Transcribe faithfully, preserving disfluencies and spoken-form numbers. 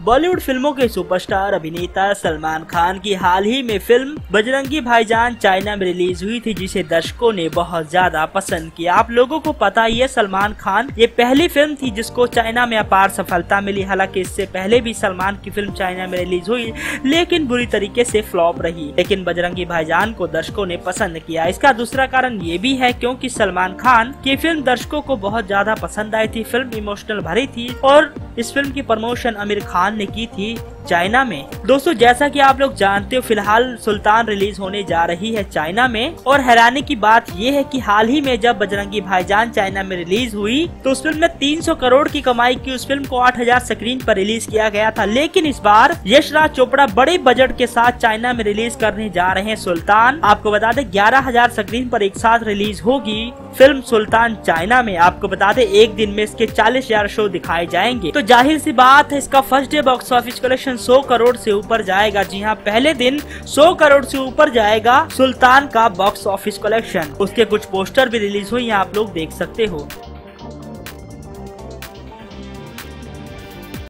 बॉलीवुड फिल्मों के सुपरस्टार अभिनेता सलमान खान की हाल ही में फिल्म बजरंगी भाईजान चाइना में रिलीज हुई थी, जिसे दर्शकों ने बहुत ज्यादा पसंद किया। आप लोगों को पता ही है, सलमान खान ये पहली फिल्म थी जिसको चाइना में अपार सफलता मिली। हालांकि इससे पहले भी सलमान की फिल्म चाइना में रिलीज हुई, लेकिन बुरी तरीके से फ्लॉप रही। लेकिन बजरंगी भाईजान को दर्शकों ने पसंद किया। इसका दूसरा कारण ये भी है क्योंकि सलमान खान की फिल्म दर्शकों को बहुत ज्यादा पसंद आई थी। फिल्म इमोशनल भरी थी और इस फिल्म की प्रमोशन आमिर खान ने की थी चाइना में। दोस्तों, जैसा कि आप लोग जानते हो, फिलहाल सुल्तान रिलीज होने जा रही है चाइना में। और हैरानी की बात यह है कि हाल ही में जब बजरंगी भाईजान चाइना में रिलीज हुई तो उस फिल्म ने तीन सौ करोड़ की कमाई की। उस फिल्म को आठ हज़ार स्क्रीन पर रिलीज किया गया था। लेकिन इस बार यश राज चोपड़ा बड़े बजट के साथ चाइना में रिलीज करने जा रहे हैं सुल्तान। आपको बता दें, ग्यारह हज़ार स्क्रीन पर एक साथ रिलीज होगी फिल्म सुल्तान चाइना में। आपको बता दें, एक दिन में इसके चालीस हजार शो दिखाए जाएंगे। तो जाहिर सी बात है, इसका first day box office collection सौ करोड़ से ऊपर जाएगा। जी हाँ, पहले दिन सौ करोड़ से ऊपर जाएगा सुल्तान का बॉक्स ऑफिस कलेक्शन। उसके कुछ पोस्टर भी रिलीज हुए, आप लोग देख सकते हो।